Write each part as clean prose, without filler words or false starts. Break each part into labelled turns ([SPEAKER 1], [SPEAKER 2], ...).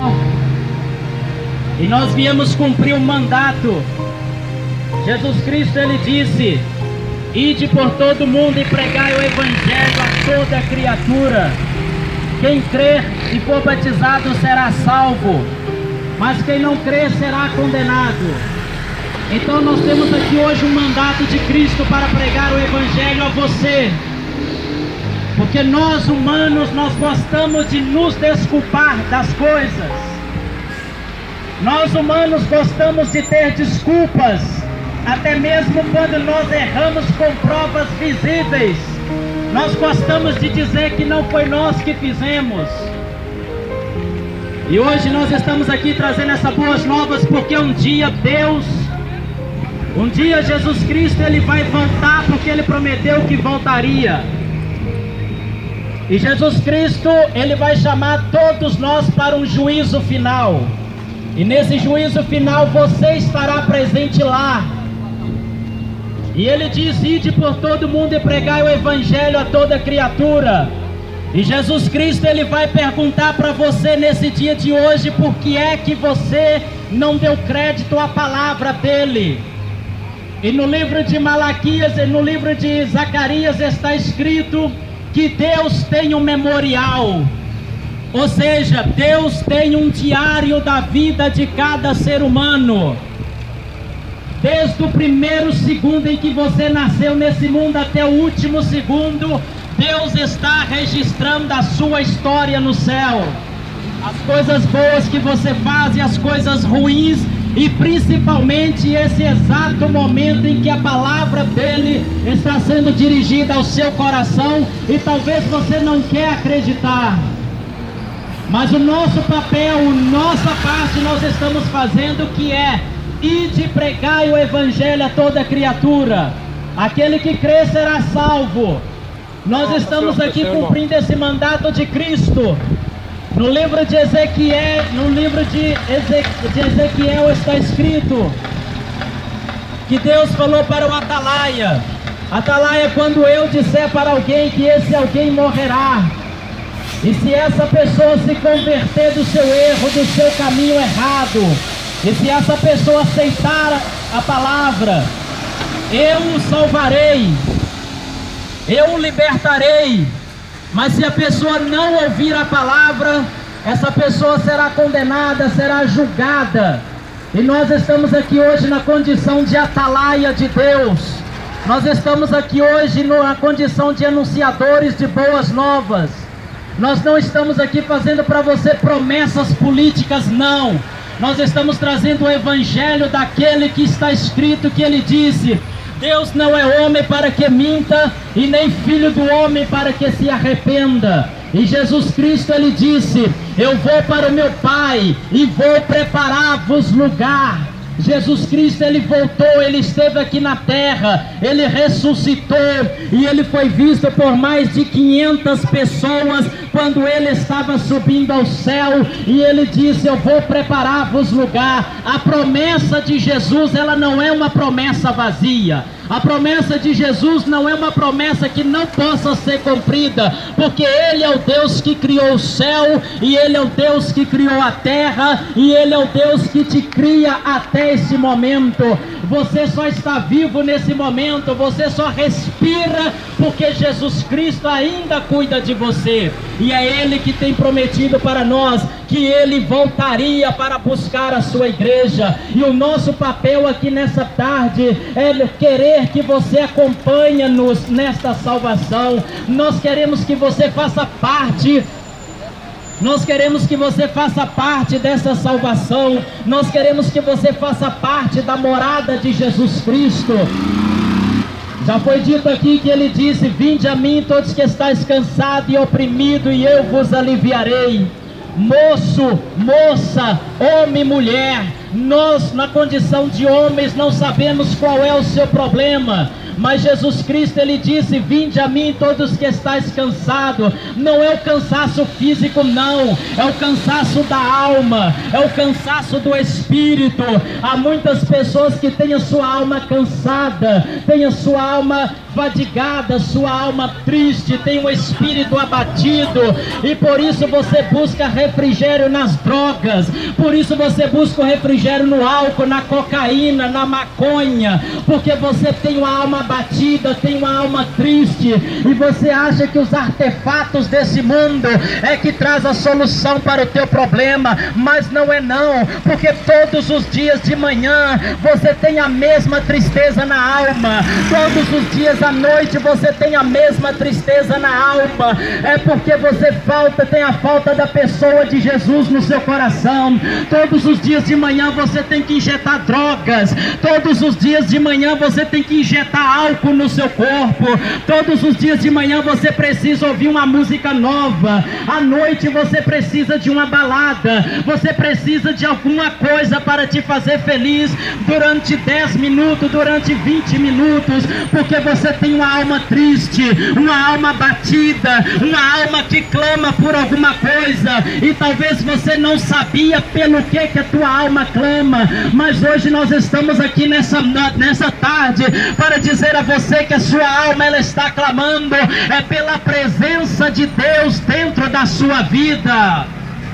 [SPEAKER 1] E nós viemos cumprir o mandato. Jesus Cristo, ele disse: ide por todo mundo e pregai o evangelho a toda criatura. Quem crer e for batizado será salvo, mas quem não crer será condenado. Então nós temos aqui hoje um mandato de Cristo para pregar o evangelho a você. Porque nós humanos, nós gostamos de nos desculpar das coisas. Nós humanos gostamos de ter desculpas, até mesmo quando nós erramos com provas visíveis. Nós gostamos de dizer que não foi nós que fizemos. E hoje nós estamos aqui trazendo essas boas novas, porque um dia Jesus Cristo, ele vai voltar, porque ele prometeu que voltaria. E Jesus Cristo, ele vai chamar todos nós para um juízo final. E nesse juízo final você estará presente lá. E ele diz: ide por todo mundo e pregai o evangelho a toda criatura. E Jesus Cristo, ele vai perguntar para você nesse dia de hoje: por que é que você não deu crédito à palavra dele? E no livro de Malaquias e no livro de Zacarias está escrito que Deus tem um memorial. Ou seja, Deus tem um diário da vida de cada ser humano. Desde o primeiro segundo em que você nasceu nesse mundo até o último segundo, Deus está registrando a sua história no céu. As coisas boas que você faz e as coisas ruins, e principalmente esse exato momento em que a palavra dele está sendo dirigida ao seu coração, e talvez você não quer acreditar. Mas o nosso papel, nossa parte, nós estamos fazendo, que é: ide pregai o evangelho a toda criatura. Aquele que crê será salvo. Nós estamos aqui cumprindo esse mandato de Cristo. No livro de Ezequiel, está escrito que Deus falou para o atalaia: atalaia, quando eu disser para alguém que esse alguém morrerá, e se essa pessoa se converter do seu erro, do seu caminho errado, e se essa pessoa aceitar a palavra, eu o salvarei, eu o libertarei. Mas se a pessoa não ouvir a palavra, essa pessoa será condenada, será julgada. E nós estamos aqui hoje na condição de atalaia de Deus. Nós estamos aqui hoje na condição de anunciadores de boas novas. Nós não estamos aqui fazendo para você promessas políticas, não. Nós estamos trazendo o evangelho daquele que está escrito, que ele disse: Deus não é homem para que minta, e nem filho do homem para que se arrependa. E Jesus Cristo, ele disse: eu vou para o meu Pai e vou preparar-vos lugar. Jesus Cristo, ele voltou, ele esteve aqui na terra, ele ressuscitou, e ele foi visto por mais de 500 pessoas quando ele estava subindo ao céu, e ele disse: eu vou preparar-vos lugar. A promessa de Jesus, ela não é uma promessa vazia. A promessa de Jesus não é uma promessa que não possa ser cumprida, porque ele é o Deus que criou o céu, e ele é o Deus que criou a terra, e ele é o Deus que te cria até esse momento. Você só está vivo nesse momento, você só respira porque Jesus Cristo ainda cuida de você, e é ele que tem prometido para nós que ele voltaria para buscar a sua igreja. E o nosso papel aqui nessa tarde é querer que você acompanhe-nos nesta salvação. Nós queremos que você faça parte. Nós queremos que você faça parte dessa salvação. Nós queremos que você faça parte da morada de Jesus Cristo. Já foi dito aqui que ele disse: vinde a mim todos que estáis cansados e oprimidos, e eu vos aliviarei. Moço, moça, homem, mulher, nós na condição de homens não sabemos qual é o seu problema, Mas Jesus Cristo, Ele disse: vinde a mim todos que estáis cansados. Não é o cansaço físico, não, é o cansaço da alma, é o cansaço do espírito. Há muitas pessoas que têm a sua alma cansada, têm a sua alma fadigada, sua alma triste, tem um espírito abatido, e por isso você busca refrigério nas drogas, por isso você busca o refrigério no álcool, na cocaína, na maconha, porque você tem uma alma abatida, tem uma alma triste, e você acha que os artefatos desse mundo é que traz a solução para o teu problema, mas não é não, porque todos os dias de manhã você tem a mesma tristeza na alma, todos os dias à noite você tem a mesma tristeza na alma, é porque você tem a falta da pessoa de Jesus no seu coração. Todos os dias de manhã você tem que injetar drogas, todos os dias de manhã você tem que injetar álcool no seu corpo, todos os dias de manhã você precisa ouvir uma música nova, à noite você precisa de uma balada, você precisa de alguma coisa para te fazer feliz durante 10 minutos, durante 20 minutos, porque você tem uma alma triste, uma alma abatida, uma alma que clama por alguma coisa, e talvez você não sabia pelo que a tua alma clama, mas hoje nós estamos aqui nessa tarde para dizer a você que a sua alma, ela está clamando, é pela presença de Deus dentro da sua vida.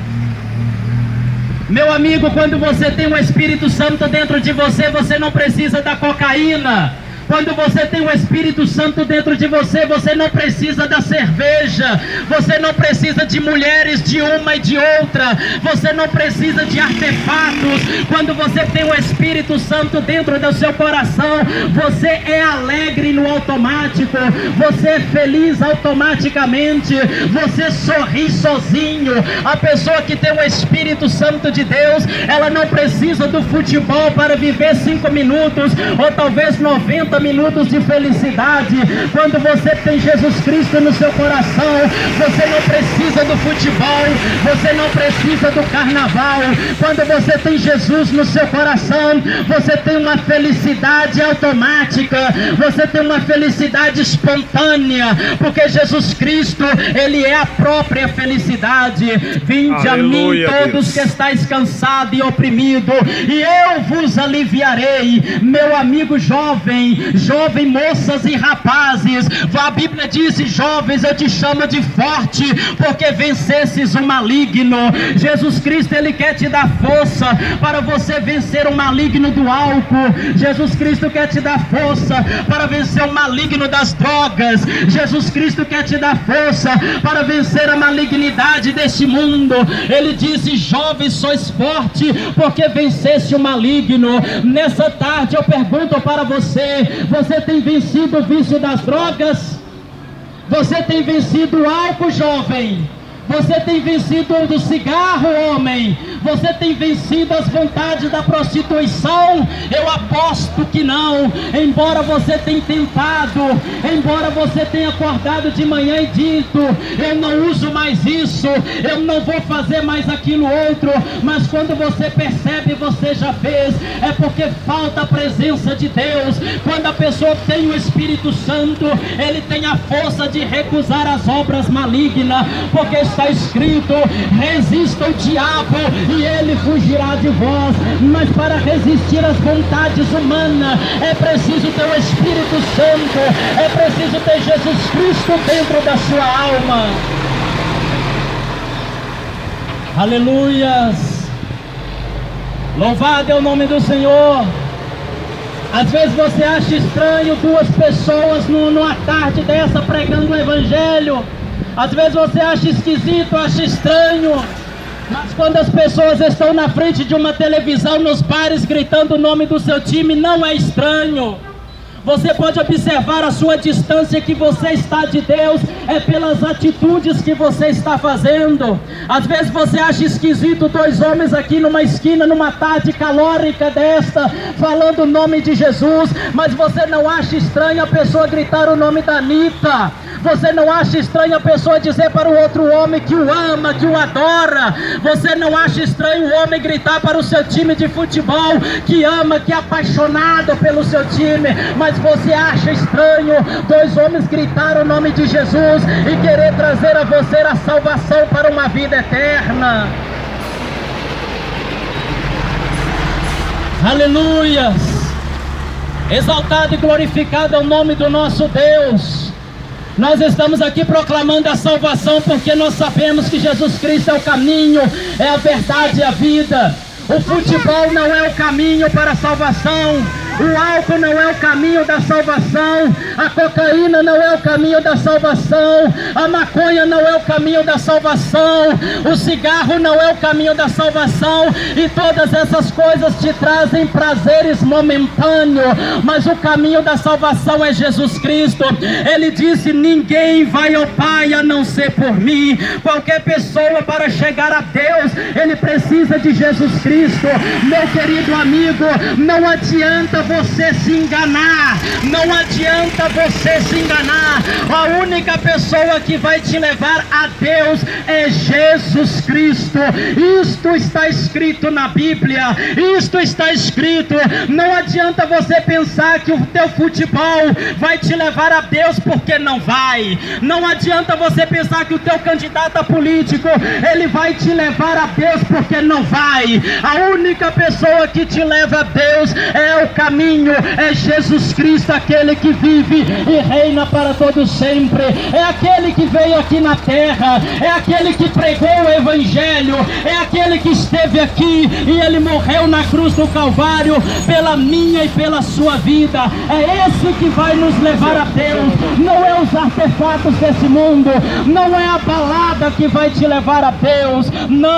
[SPEAKER 1] Meu amigo, quando você tem o Espírito Santo dentro de você, você não precisa da cocaína. Quando você tem o Espírito Santo dentro de você, você não precisa da cerveja, você não precisa de mulheres de uma e de outra, você não precisa de artefatos. Quando você tem o Espírito Santo dentro do seu coração, você é alegre no automático, você é feliz automaticamente, você sorri sozinho. A pessoa que tem o Espírito Santo de Deus, ela não precisa do futebol para viver 5 minutos, ou talvez 90 minutos de felicidade. Quando você tem Jesus Cristo no seu coração, você não precisa do futebol, você não precisa do carnaval. Quando você tem Jesus no seu coração, você tem uma felicidade automática, você tem uma felicidade espontânea, porque Jesus Cristo, Ele é a própria felicidade. Vinde a mim todos que estáis cansados e oprimidos, e eu vos aliviarei. Meu amigo jovem, moças e rapazes, a Bíblia diz: jovens, eu te chamo de forte, porque vencesses o maligno. Jesus Cristo, Ele quer te dar força para você vencer o maligno do álcool. Jesus Cristo quer te dar força para vencer o maligno das drogas. Jesus Cristo quer te dar força para vencer a malignidade deste mundo. Ele disse: jovens, sois forte, porque venceste o maligno. Nessa tarde eu pergunto para você: você tem vencido o vício das drogas? Você tem vencido o álcool, jovem? Você tem vencido o do cigarro, homem? Você tem vencido as vontades da prostituição? Eu aposto que não. Embora você tenha tentado, embora você tenha acordado de manhã e dito: eu não uso mais isso, eu não vou fazer mais aquilo outro, mas quando você percebe, você já fez. É porque falta a presença de Deus. Quando a pessoa tem o Espírito Santo, ele tem a força de recusar as obras malignas, porque está escrito: resista o diabo e ele fugirá de vós. Mas para resistir às vontades humanas é preciso ter o Espírito Santo, é preciso ter Jesus Cristo dentro da sua alma. Aleluias, louvado é o nome do Senhor. Às vezes você acha estranho duas pessoas numa tarde dessa pregando o Evangelho. Às vezes você acha esquisito, acha estranho, mas quando as pessoas estão na frente de uma televisão, nos bares, gritando o nome do seu time, não é estranho. Você pode observar a sua distância que você está de Deus, é pelas atitudes que você está fazendo. Às vezes você acha esquisito dois homens aqui numa esquina, numa tarde calórica desta, falando o nome de Jesus, mas você não acha estranho a pessoa gritar o nome da Anitta. Você não acha estranho a pessoa dizer para o outro homem que o ama, que o adora? Você não acha estranho o homem gritar para o seu time de futebol que ama, que é apaixonado pelo seu time? Mas você acha estranho dois homens gritar o nome de Jesus e querer trazer a você a salvação para uma vida eterna? Aleluias! Exaltado e glorificado é o nome do nosso Deus. Nós estamos aqui proclamando a salvação porque nós sabemos que Jesus Cristo é o caminho, é a verdade e a vida. O futebol não é o caminho para a salvação. O álcool não é o caminho da salvação, a cocaína não é o caminho da salvação, a maconha não é o caminho da salvação, o cigarro não é o caminho da salvação, e todas essas coisas te trazem prazeres momentâneos, mas o caminho da salvação é Jesus Cristo. Ele disse: ninguém vai ao Pai a não ser por mim. Qualquer pessoa para chegar a Deus, ele precisa de Jesus Cristo. Meu querido amigo, não adianta você se enganar, não adianta você se enganar. A única pessoa que vai te levar a Deus é Jesus Cristo. Isto está escrito na Bíblia, isto está escrito. Não adianta você pensar que o teu futebol vai te levar a Deus, porque não vai. Não adianta você pensar que o teu candidato a político, ele vai te levar a Deus, porque não vai. A única pessoa que te leva a Deus é o caminho, é Jesus Cristo, aquele que vive e reina para todo sempre, é aquele que veio aqui na terra, é aquele que pregou o Evangelho, é aquele que esteve aqui e ele morreu na cruz do Calvário pela minha e pela sua vida. É esse que vai nos levar a Deus, não é os artefatos desse mundo, não é a balada que vai te levar a Deus,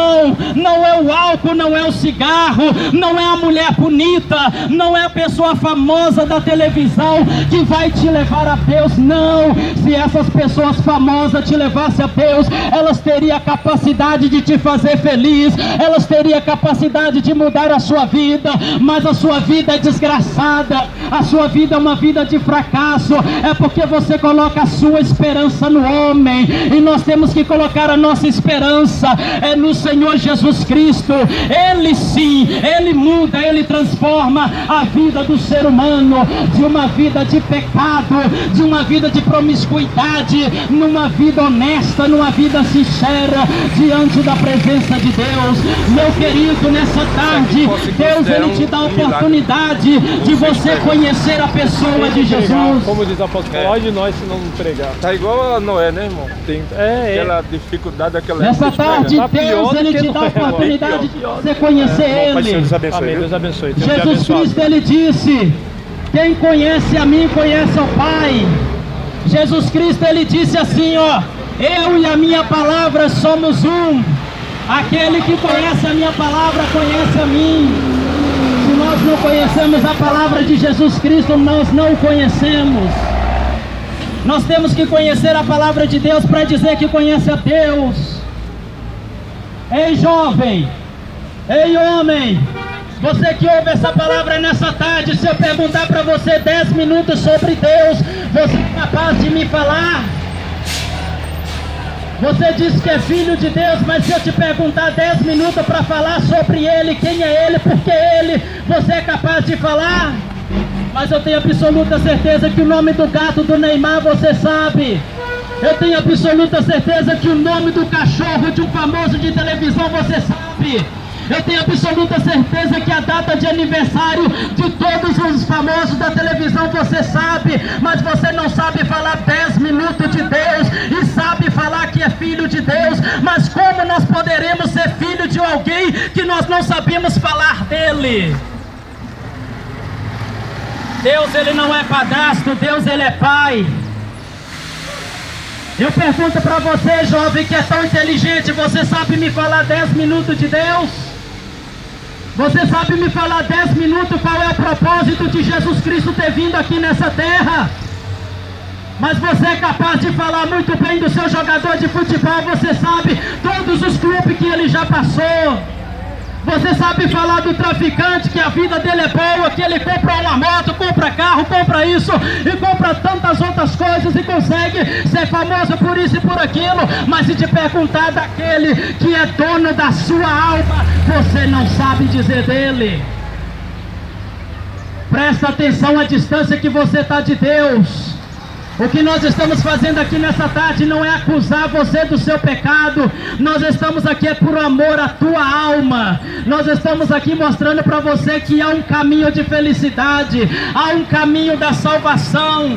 [SPEAKER 1] não é o álcool, não é o cigarro, não é a mulher bonita, não é a pessoa famosa da televisão que vai te levar a Deus. Não, se essas pessoas famosas te levassem a Deus, elas teriam a capacidade de te fazer feliz, elas teriam a capacidade de mudar a sua vida, mas a sua vida é desgraçada, a sua vida é uma vida de fracasso, é porque você coloca a sua esperança no homem, e nós temos que colocar a nossa esperança no Senhor Jesus Cristo. Ele sim, ele muda, ele transforma a vida do ser humano, de uma vida de pecado, de uma vida de promiscuidade, numa vida honesta, numa vida sincera, diante da presença de Deus. Meu querido, nessa tarde, Deus ele te dá a oportunidade de você conhecer a pessoa de Jesus.
[SPEAKER 2] Como diz o apóstolo, qual de nós se não pregar?
[SPEAKER 3] Tá igual a Noé, né, irmão? Tem aquela dificuldade, aquela...
[SPEAKER 1] Nessa tarde, Deus ele te dá a oportunidade de você conhecer Ele.
[SPEAKER 2] Deus abençoe. Amém, Deus abençoe.
[SPEAKER 1] Jesus Cristo ele disse: quem conhece a mim, conhece ao Pai. Jesus Cristo ele disse assim, ó: eu e a minha palavra somos um. Aquele que conhece a minha palavra, conhece a mim. Se nós não conhecemos a palavra de Jesus Cristo, nós não o conhecemos. Nós temos que conhecer a palavra de Deus para dizer que conhece a Deus. Ei jovem, ei homem, você que ouve essa palavra nessa tarde, se eu perguntar para você 10 minutos sobre Deus, você é capaz de me falar? Você diz que é filho de Deus, mas se eu te perguntar 10 minutos para falar sobre Ele, quem é Ele, por que Ele, você é capaz de falar? Mas eu tenho absoluta certeza que o nome do gato do Neymar você sabe. Eu tenho absoluta certeza que o nome do cachorro de um famoso de televisão você sabe. Eu tenho absoluta certeza que a data de aniversário de todos os famosos da televisão você sabe, mas você não sabe falar 10 minutos de Deus e sabe falar que é filho de Deus. Mas como nós poderemos ser filho de alguém que nós não sabemos falar dele? Deus ele não é padrasto, Deus ele é pai. Eu pergunto para você, jovem, que é tão inteligente, você sabe me falar 10 minutos de Deus? Você sabe me falar 10 minutos qual é o propósito de Jesus Cristo ter vindo aqui nessa terra? Mas você é capaz de falar muito bem do seu jogador de futebol, você sabe todos os clubes que ele já passou. Você sabe falar do traficante que a vida dele é boa, que ele compra uma moto, compra carro, compra isso e compra tantas outras coisas e consegue ser famoso por isso e por aquilo, mas se te perguntar daquele que é dono da sua alma, você não sabe dizer dele. Presta atenção à distância que você está de Deus. O que nós estamos fazendo aqui nessa tarde não é acusar você do seu pecado. Nós estamos aqui por amor à tua alma. Nós estamos aqui mostrando para você que há um caminho de felicidade, há um caminho da salvação.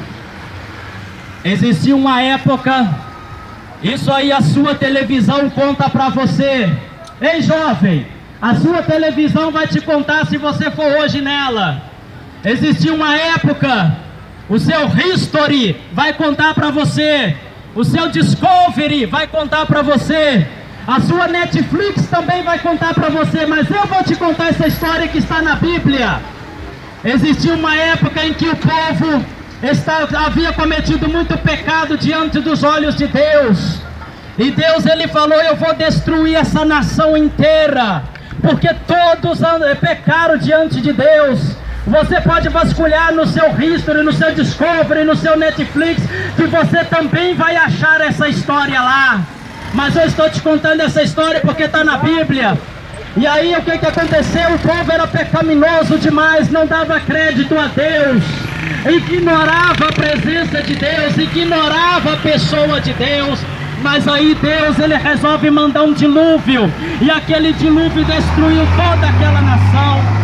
[SPEAKER 1] Existia uma época, isso aí a sua televisão conta para você. Ei, jovem, a sua televisão vai te contar se você for hoje nela. Existia uma época, o seu History vai contar para você, o seu Discovery vai contar para você, a sua Netflix também vai contar para você, mas eu vou te contar essa história que está na Bíblia. Existia uma época em que o povo havia cometido muito pecado diante dos olhos de Deus, e Deus ele falou: eu vou destruir essa nação inteira, porque todos pecaram diante de Deus. Você pode vasculhar no seu History, no seu Discovery, no seu Netflix, que você também vai achar essa história lá. Mas eu estou te contando essa história porque está na Bíblia. E aí o que aconteceu? O povo era pecaminoso demais, não dava crédito a Deus, ignorava a presença de Deus, ignorava a pessoa de Deus. Mas aí Deus ele resolve mandar um dilúvio, e aquele dilúvio destruiu toda aquela nação.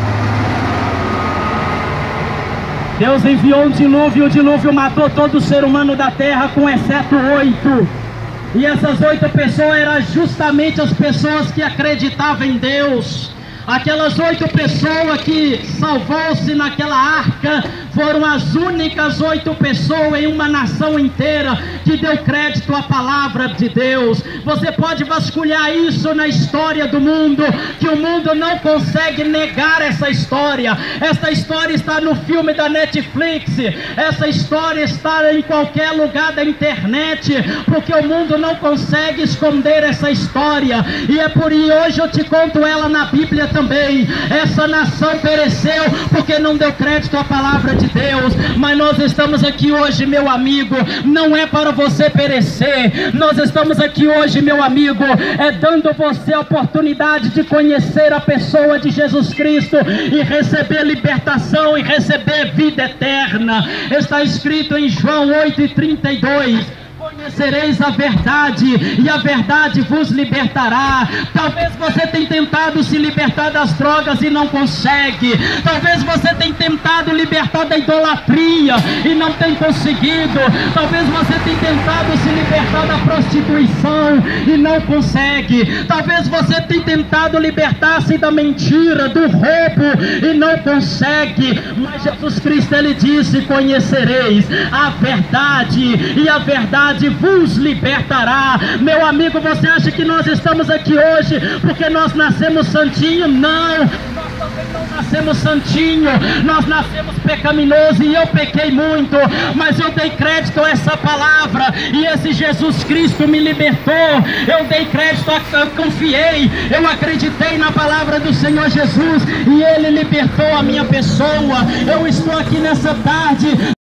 [SPEAKER 1] Deus enviou um dilúvio, e o dilúvio matou todo ser humano da terra, com exceto 8. E essas 8 pessoas eram justamente as pessoas que acreditavam em Deus. Aquelas 8 pessoas que salvou-se naquela arca foram as únicas 8 pessoas em uma nação inteira que deu crédito à palavra de Deus. Você pode vasculhar isso na história do mundo, que o mundo não consegue negar essa história. Essa história está no filme da Netflix, essa história está em qualquer lugar da internet, porque o mundo não consegue esconder essa história. E é por isso hoje eu te conto ela na Bíblia também. Essa nação pereceu porque não deu crédito à palavra de Deus. Mas nós estamos aqui hoje, meu amigo, não é para você perecer. Nós estamos aqui hoje, meu amigo, dando você a oportunidade de conhecer a pessoa de Jesus Cristo e receber libertação e receber vida eterna. Está escrito em João 8:32: conhecereis a verdade, e a verdade vos libertará. Talvez você tenha tentado se libertar das drogas e não consegue. Talvez você tenha tentado libertar da idolatria e não tenha conseguido. Talvez você tenha tentado se libertar da prostituição e não consegue. Talvez você tenha tentado libertar-se da mentira, do roubo e não consegue. Mas Jesus Cristo ele disse: conhecereis a verdade, e a verdade vos libertará. Meu amigo, você acha que nós estamos aqui hoje porque nós nascemos santinho? Não, nós também não nascemos santinho, nós nascemos pecaminoso, e eu pequei muito, mas eu dei crédito a essa palavra, e esse Jesus Cristo me libertou. Eu dei crédito, eu confiei, eu acreditei na palavra do Senhor Jesus, e Ele libertou a minha pessoa. Eu estou aqui nessa tarde